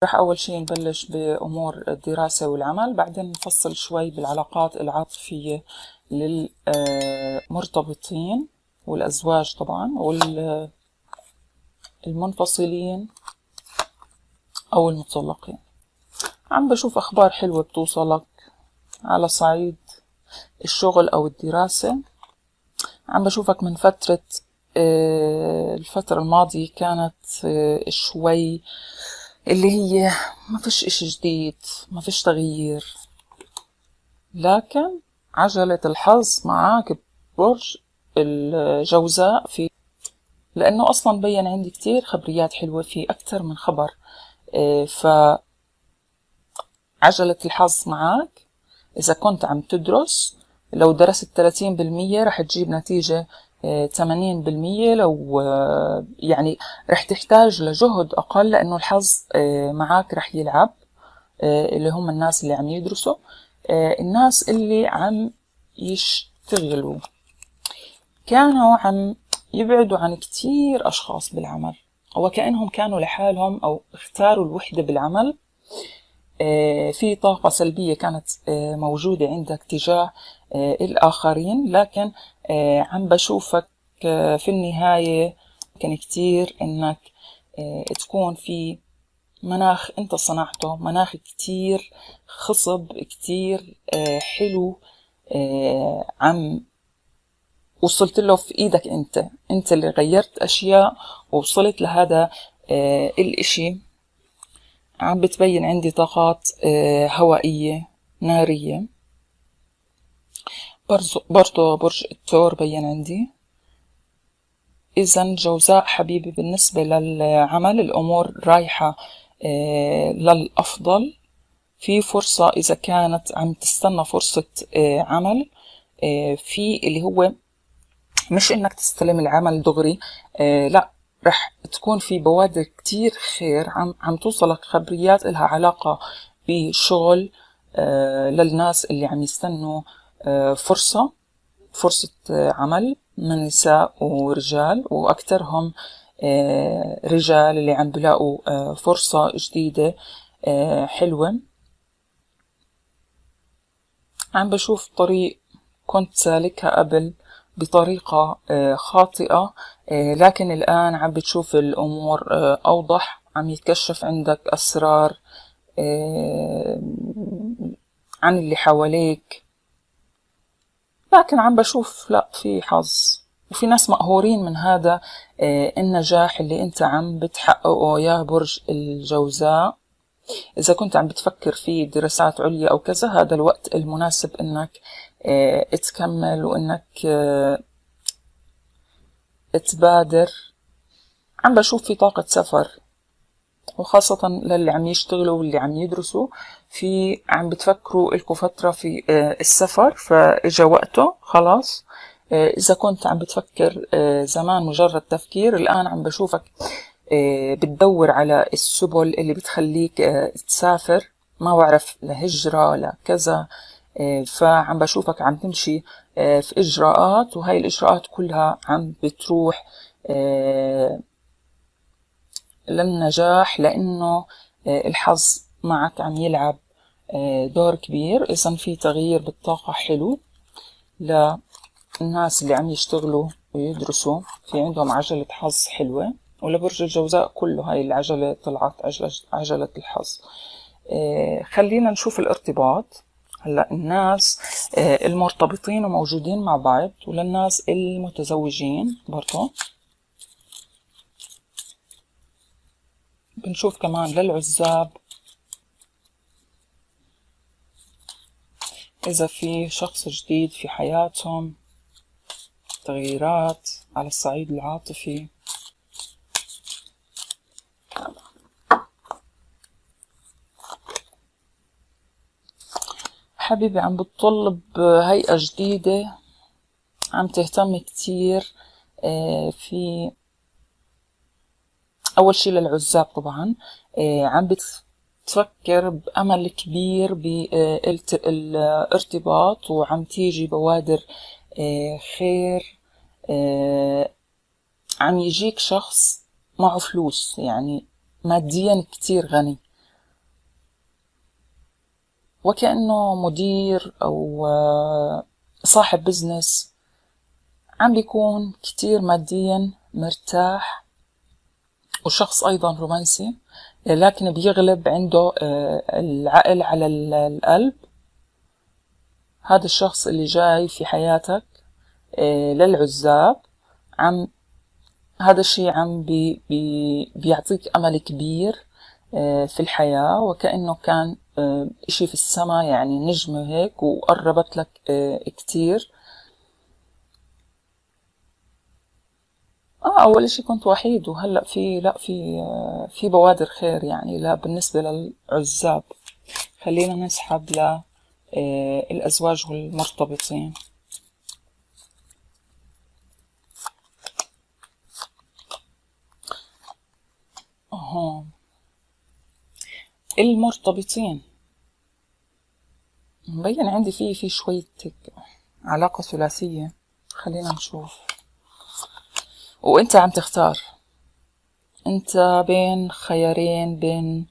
رح أول شي نبلش بأمور الدراسة والعمل، بعدين نفصل شوي بالعلاقات العاطفية للمرتبطين والأزواج طبعا والمنفصلين أو المطلقين. عم بشوف أخبار حلوة بتوصلك على صعيد الشغل أو الدراسة. عم بشوفك من فترة الفترة الماضية كانت شوي اللي هي ما فيش إشي جديد، ما فيش تغيير، لكن عجلة الحظ معاك ببرج الجوزاء لأنه أصلا بين عندي كتير خبريات حلوة في أكتر من خبر. فعجلة الحظ معاك. إذا كنت عم تدرس، لو درست 30% رح تجيب نتيجة 80%. لو يعني رح تحتاج لجهد أقل لأنه الحظ معاك رح يلعب. اللي هم الناس اللي عم يدرسوا، الناس اللي عم يشتغلوا كانوا عم يبعدوا عن كتير أشخاص بالعمل، وكأنهم كانوا لحالهم أو اختاروا الوحدة بالعمل. في طاقة سلبية كانت موجودة عندك تجاه الآخرين، لكن عم بشوفك في النهاية كان كتير إنك تكون في مناخ انت صنعته، مناخ كتير خصب، كتير حلو، عم وصلت له في ايدك. انت اللي غيرت اشياء ووصلت لهذا الاشي. عم بتبين عندي طاقات هوائية نارية. برضو برج الثور بين عندي. إذن جوزاء حبيبي، بالنسبة للعمل الأمور رايحة للأفضل. في فرصة إذا كانت عم تستنى فرصة عمل، في اللي هو مش إنك تستلم العمل دغري، لا، رح تكون في بوادر كتير خير عم توصلك خبريات إلها علاقة بشغل للناس اللي عم يستنوا فرصة عمل من نساء ورجال، وأكثرهم رجال اللي عم بلاقوا فرصة جديدة حلوة. عم بشوف طريق كنت سالكها قبل بطريقة خاطئة، لكن الآن عم بتشوف الأمور أوضح. عم يتكشف عندك أسرار عن اللي حواليك، لكن عم بشوف لا، في حظ وفي ناس مقهورين من هذا النجاح اللي انت عم بتحققه يا برج الجوزاء. إذا كنت عم بتفكر في دراسات عليا أو كذا، هذا الوقت المناسب إنك تكمل وإنك تبادر. عم بشوف في طاقة سفر، وخاصة للي عم يشتغلوا واللي عم يدرسوا، في عم بتفكروا إلكوا فترة في السفر، فإجا وقته خلاص. إذا كنت عم بتفكر زمان مجرد تفكير، الآن عم بشوفك بتدور على السبل اللي بتخليك تسافر، ما بعرف لهجرة لكذا. فعم بشوفك عم تمشي في إجراءات، وهاي الإجراءات كلها عم بتروح للنجاح، لأنه الحظ معك عم يلعب دور كبير. إذن في تغيير بالطاقة حلو للناس اللي عم يشتغلوا ويدرسوا، في عندهم عجلة حظ حلوة. ولبرج الجوزاء كله هاي العجلة طلعت عجلة الحظ. خلينا نشوف الارتباط. هلا الناس المرتبطين وموجودين مع بعض، وللناس المتزوجين برضو بنشوف كمان للعزاب. إذا في شخص جديد في حياتهم، تغييرات على الصعيد العاطفي. حبيبي عم بتطلب هيئة جديدة، عم تهتم كتير في أول شي للعزاب طبعا. عم بتفكر بأمل كبير بالارتباط، وعم تيجي بوادر خير. عم يجيك شخص معه فلوس، يعني ماديا كتير غني، وكأنه مدير أو صاحب بزنس، عم بيكون كتير ماديا مرتاح، وشخص أيضا رومانسي، لكن بيغلب عنده العقل على القلب. هذا الشخص اللي جاي في حياتك للعزاب، هذا الشيء عم بيعطيك أمل كبير في الحياة، وكأنه كان إشي في السماء، يعني نجمة هيك وقربت لك كتير. أول إشي كنت وحيد، وهلأ في بوادر خير يعني. لا، بالنسبة للعزاب خلينا نسحب للأزواج والمرتبطين. المرتبطين مبين عندي في شوية علاقة ثلاثية. خلينا نشوف. وانت عم تختار، انت بين خيارين، بين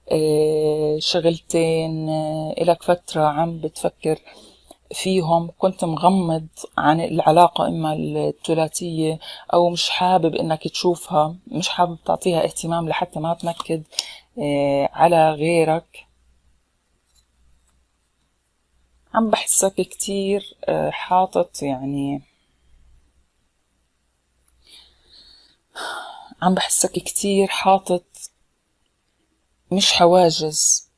شغلتين، إلك فترة عم بتفكر فيهم، كنت مغمض عن العلاقة إما الثلاثية، أو مش حابب إنك تشوفها، مش حابب تعطيها اهتمام لحتى ما تنكد على غيرك. عم بحسك كتير حاطط، يعني عم بحسك كتير حاطط مش حواجز،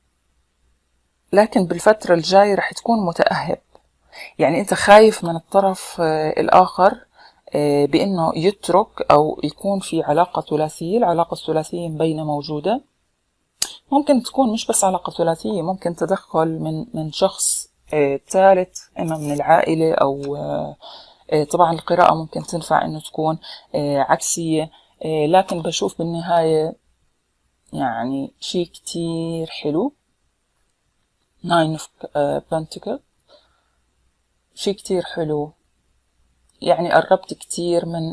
لكن بالفترة الجاية رح تكون متأهب. يعني انت خايف من الطرف الآخر بأنه يترك أو يكون في علاقة ثلاثية. العلاقة الثلاثية مبينة موجودة، ممكن تكون مش بس علاقة ثلاثية، ممكن تدخل من شخص ثالث، إما من العائلة أو طبعا القراءة ممكن تنفع إنه تكون عكسية، لكن بشوف بالنهاية يعني شيء كتير حلو. Nine of Pentacles شيء كتير حلو، يعني قربت كتير من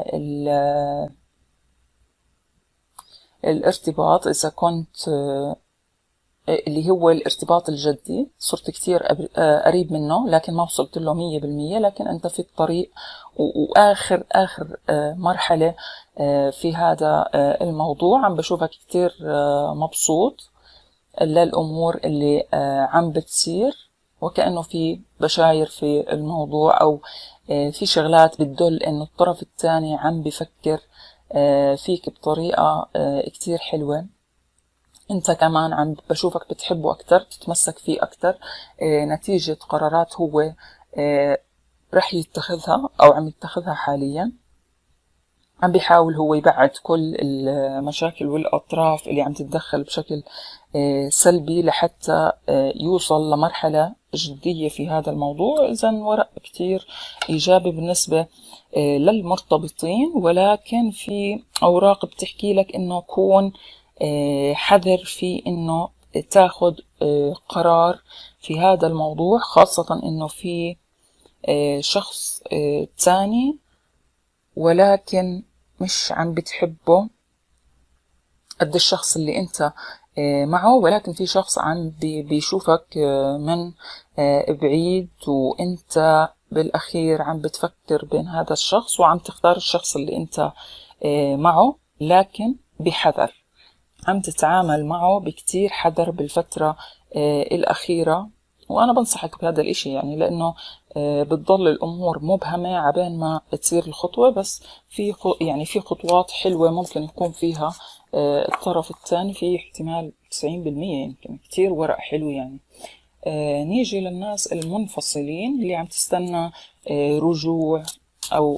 الارتباط. إذا كنت اللي هو الارتباط الجدي، صرت كتير قريب منه، لكن ما وصلت له 100%، لكن أنت في الطريق، وآخر مرحلة في هذا الموضوع. عم بشوفك كتير مبسوط للأمور اللي عم بتصير، وكأنه في بشاير في الموضوع، أو في شغلات بتدل إنه الطرف الثاني عم بفكر فيك بطريقة كتير حلوة. انت كمان عم بشوفك بتحبه اكتر، تتمسك فيه اكتر نتيجة قرارات هو رح يتخذها او عم يتخذها حاليا. عم بيحاول هو يبعد كل المشاكل والاطراف اللي عم تتدخل بشكل سلبي لحتى يوصل لمرحلة جدية في هذا الموضوع. اذا ورق كتير ايجابي بالنسبة للمرتبطين، ولكن في اوراق بتحكي لك انه كون حذر في انه تاخد قرار في هذا الموضوع، خاصة انه في شخص تاني ولكن مش عم بتحبه قد الشخص اللي انت معه، ولكن في شخص عم بيشوفك من بعيد، وانت بالاخير عم بتفكر بين هذا الشخص وعم تختار الشخص اللي انت معه، لكن بحذر. عم تتعامل معه بكتير حذر بالفترة الأخيرة، وأنا بنصحك بهذا الإشي، يعني لأنه بتضل الأمور مبهمة عبين ما تصير الخطوة، بس يعني في خطوات حلوة ممكن يكون فيها الطرف الثاني، في احتمال 90% يمكن. كتير ورق حلو يعني. نيجي للناس المنفصلين اللي عم تستنى رجوع، أو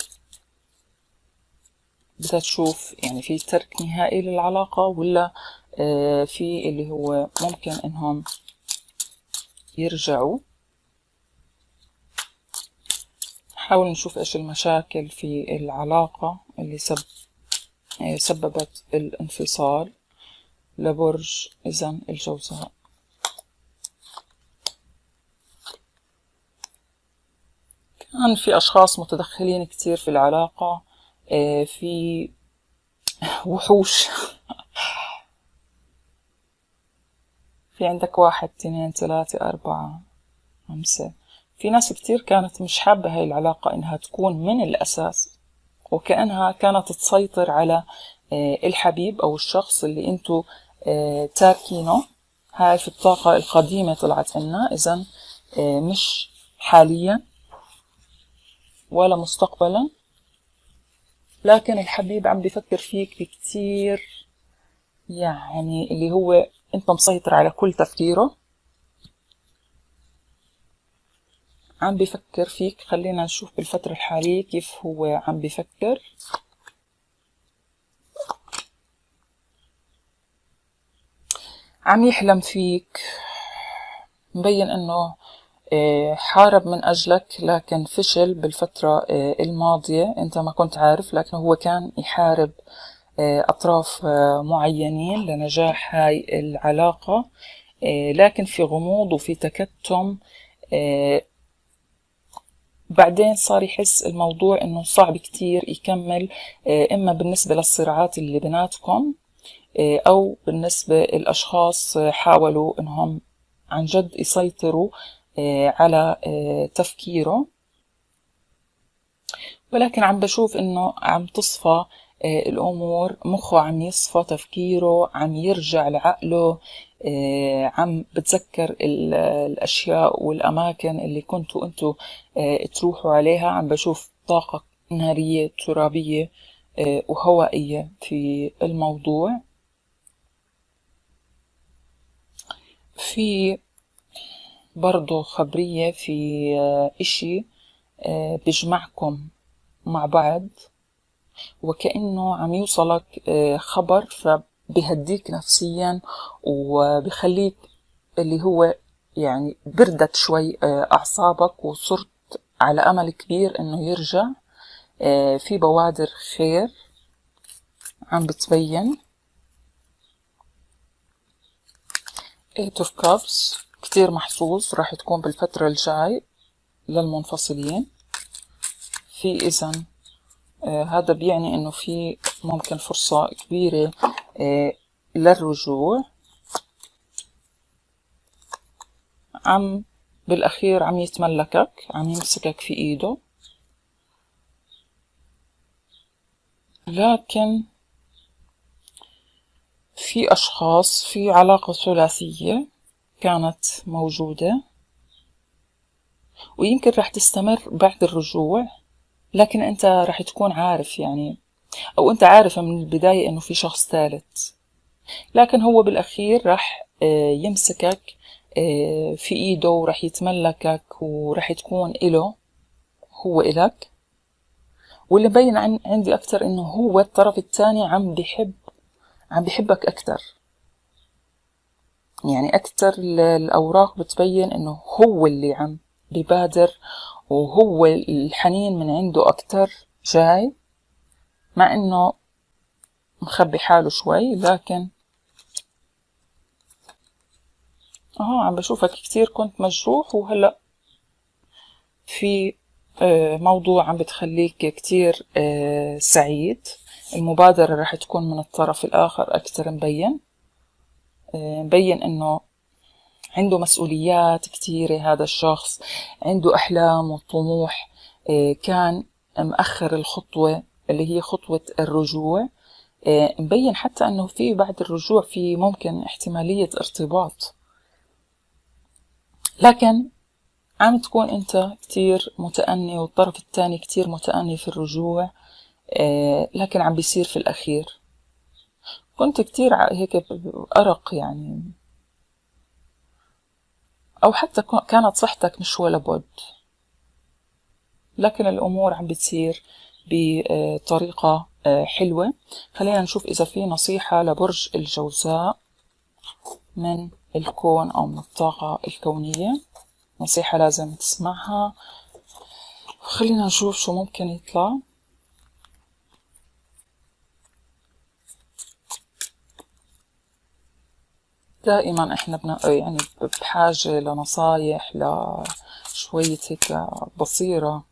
بدها تشوف يعني في ترك نهائي للعلاقة، ولا في اللي هو ممكن انهم يرجعوا. نحاول نشوف ايش المشاكل في العلاقة اللي سببت الانفصال لبرج إذن الجوزاء. كان في أشخاص متدخلين كتير في العلاقة، في وحوش في عندك 1 2 3 4 5. في ناس كتير كانت مش حابة هاي العلاقة إنها تكون من الأساس، وكأنها كانت تسيطر على الحبيب أو الشخص اللي انتو تاركينه. هاي في الطاقة القديمة طلعت لنا، إذن مش حاليا ولا مستقبلا، لكن الحبيب عم بيفكر فيك بكتير، يعني اللي هو انت مسيطر على كل تفكيره، عم بيفكر فيك. خلينا نشوف بالفترة الحالية كيف هو عم بيفكر. عم يحلم فيك، مبين انه حارب من اجلك لكن فشل بالفترة الماضية. انت ما كنت عارف، لكن هو كان يحارب اطراف معينين لنجاح هاي العلاقة، لكن في غموض وفي تكتم. بعدين صار يحس الموضوع انه صعب كتير يكمل، اما بالنسبة للصراعات اللي بيناتكم، او بالنسبة الاشخاص حاولوا انهم عن جد يسيطروا على تفكيره. ولكن عم بشوف انه عم تصفى الامور، مخه عم يصفى، تفكيره عم يرجع لعقله، عم بتذكر الاشياء والاماكن اللي كنتوا انتوا تروحوا عليها. عم بشوف طاقة نارية ترابية وهوائية في الموضوع. في برضو خبرية في اشي بيجمعكم مع بعض، وكأنه عم يوصلك خبر فبيهديك نفسيا وبيخليك اللي هو يعني بردت شوي أعصابك، وصرت على أمل كبير إنه يرجع. في بوادر خير عم بتبين. 8 of Cups كتير محظوظ راح تكون بالفترة الجاي للمنفصلين. في إذن هذا بيعني إنه في ممكن فرصة كبيرة للرجوع. عم بالأخير عم يتملكك، عم يمسكك في إيده، لكن في أشخاص في علاقة ثلاثية كانت موجودة ويمكن راح تستمر بعد الرجوع، لكن أنت راح تكون عارف يعني، أو أنت عارف من البداية إنه في شخص ثالث، لكن هو بالأخير راح يمسكك في إيده وراح يتملكك وراح تكون إله، هو إلك. واللي بين عندي أكتر إنه هو الطرف الثاني عم بيحبك أكتر، يعني أكتر الأوراق بتبين إنه هو اللي عم بيبادر، وهو الحنين من عنده أكتر جاي، مع إنه مخبي حاله شوي، لكن عم بشوفك كتير كنت مجروح، وهلأ في موضوع عم بتخليك كتير سعيد. المبادرة راح تكون من الطرف الآخر أكتر، مبين إنه عنده مسؤوليات كتيرة. هذا الشخص عنده أحلام وطموح، كان مأخر الخطوة اللي هي خطوة الرجوع. مبين حتى أنه في بعد الرجوع في ممكن احتمالية ارتباط، لكن عم تكون أنت كتير متأني والطرف الثاني كتير متأني في الرجوع، لكن عم بيصير في الأخير. كنت كتير هيك أرق يعني، أو حتى كانت صحتك مش ولا بد، لكن الأمور عم بتصير بطريقة حلوة. خلينا نشوف إذا في نصيحة لبرج الجوزاء من الكون أو من الطاقة الكونية، نصيحة لازم تسمعها. خلينا نشوف شو ممكن يطلع. دائما احنا يعني بحاجة لنصايح، لشوية هيك بصيرة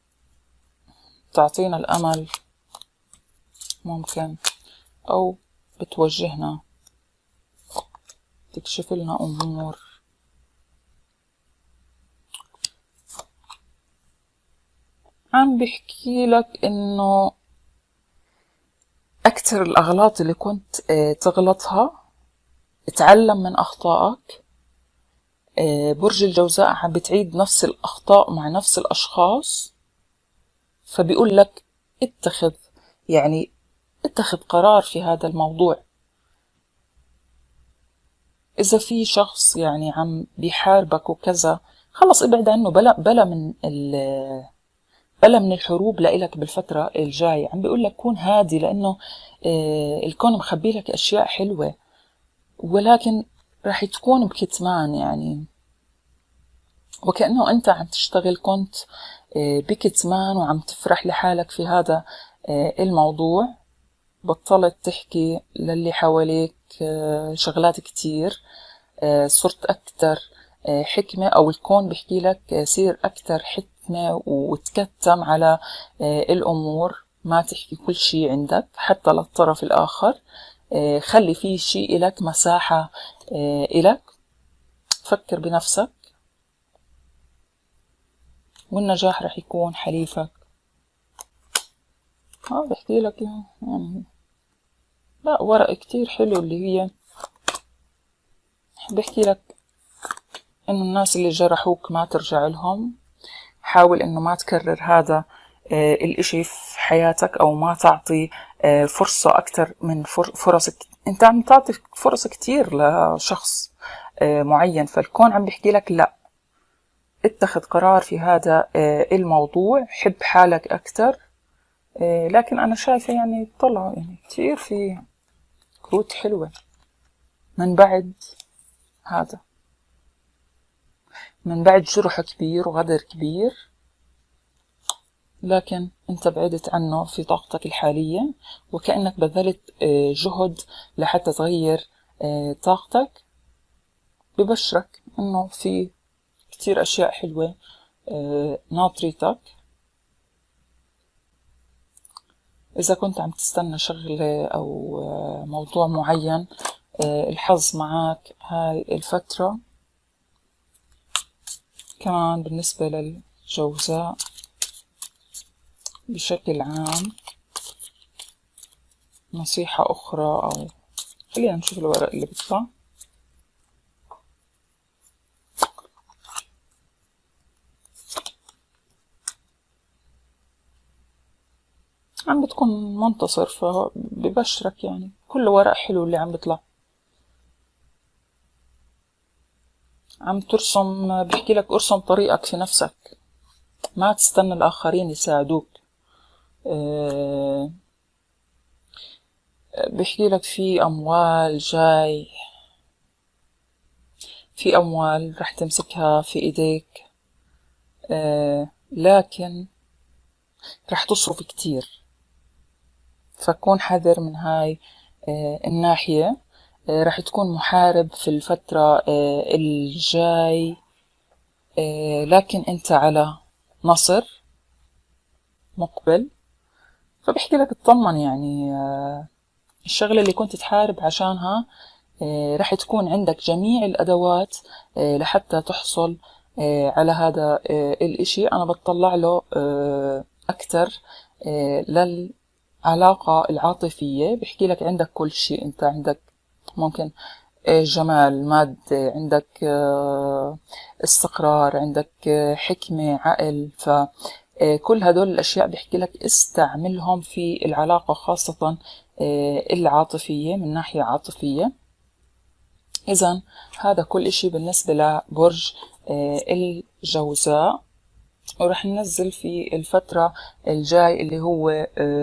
تعطينا الأمل ممكن، أو بتوجهنا، تكشف لنا أمور. عم بحكي لك إنه أكتر الأغلاط اللي كنت تغلطها اتعلم من أخطائك. برج الجوزاء عم بتعيد نفس الأخطاء مع نفس الأشخاص، فبيقول لك اتخذ قرار في هذا الموضوع. إذا في شخص يعني عم بيحاربك وكذا، خلص ابعد عنه. بلا من الحروب لإلك بالفترة الجاية. عم بيقول لك كون هادي، لأنه الكون مخبي لك أشياء حلوة، ولكن راح تكون بكتمان يعني، وكأنه أنت عم تشتغل كنت بكتمان وعم تفرح لحالك في هذا الموضوع. بطلت تحكي للي حواليك شغلات كتير، صرت أكتر حكمة، أو الكون بحكي لك سير أكتر حكمة وتكتم على الأمور. ما تحكي كل شي عندك حتى للطرف الآخر. خلي فيه شي إلك، مساحة إلك. فكر بنفسك والنجاح رح يكون حليفك. بحكي لك يعني لا، ورق كتير حلو اللي هي بحكي لك إنه الناس اللي جرحوك ما ترجع لهم. حاول إنه ما تكرر هذا الإشي في حياتك، أو ما تعطي فرصة أكتر من فرصك. أنت عم تعطي فرص كتير لشخص معين، فالكون عم بحكي لك لا، اتخذ قرار في هذا الموضوع. حب حالك أكتر. لكن أنا شايفة يعني طلع يعني كتير في كروت حلوة من بعد هذا، من بعد جرح كبير وغدر كبير، لكن انت بعدت عنه في طاقتك الحالية، وكأنك بذلت جهد لحتى تغير طاقتك. ببشرك انه في كتير اشياء حلوة ناطريتك. اذا كنت عم تستنى شغلة او موضوع معين، الحظ معك هاي الفترة. كمان بالنسبة للجوزاء بشكل عام، نصيحة أخرى، أو خلينا نشوف الورق اللي بيطلع. عم بتكون منتصر، فببشرك يعني كل ورق حلو اللي عم بيطلع. عم ترسم، بحكي لك ارسم طريقك في نفسك، ما تستنى الآخرين يساعدوك. بحكي لك في أموال جاي، في أموال رح تمسكها في إيديك، لكن رح تصرف كتير، فكون حذر من هاي الناحية. رح تكون محارب في الفترة الجاي، لكن انت على نصر مقبل. فبحكي لك اطمن يعني، الشغلة اللي كنت تحارب عشانها رح تكون عندك جميع الأدوات لحتى تحصل على هذا الإشي. أنا بتطلع له أكتر للعلاقة العاطفية. بحكي لك عندك كل شيء، أنت عندك ممكن جمال، مادة، عندك استقرار، عندك حكمة، عقل. فكل هدول الأشياء بحكي لك استعملهم في العلاقة، خاصة العاطفية، من ناحية عاطفية. إذن هذا كل إشي بالنسبة لبرج الجوزاء. ورح ننزل في الفترة الجاي اللي هو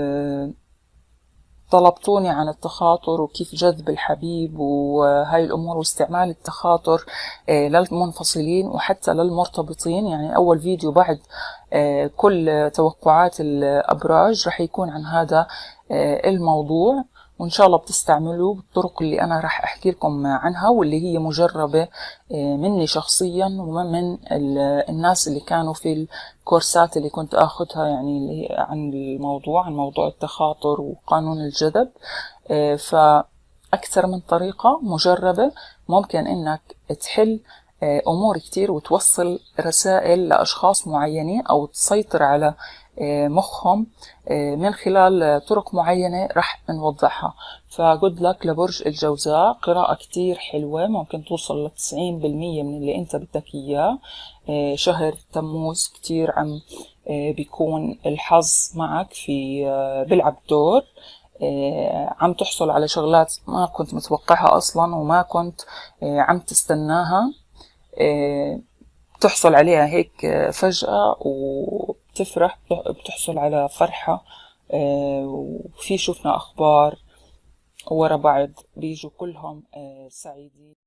طلبتوني عن التخاطر وكيف جذب الحبيب وهاي الأمور، واستعمال التخاطر للمنفصلين وحتى للمرتبطين. يعني أول فيديو بعد كل توقعات الأبراج رح يكون عن هذا الموضوع، وإن شاء الله بتستعملوه بالطرق اللي أنا رح أحكي لكم عنها، واللي هي مجربة مني شخصيا ومن الناس اللي كانوا في الكورسات اللي كنت أخذها، يعني عن موضوع التخاطر وقانون الجذب. أكثر من طريقة مجربة ممكن إنك تحل أمور كتير وتوصل رسائل لأشخاص معينين أو تسيطر على مخهم من خلال طرق معينة رح نوضحها. فجود لك لبرج الجوزاء، قراءة كتير حلوة ممكن توصل ل90% من اللي انت بدك اياه. شهر تموز كتير عم بيكون الحظ معك في بيلعب دور، عم تحصل على شغلات ما كنت متوقعها أصلا وما كنت عم تستناها، بتحصل عليها هيك فجأة وبتفرح، بتحصل على فرحة. وفي شفنا أخبار ورا بعض بيجوا كلهم سعيدين.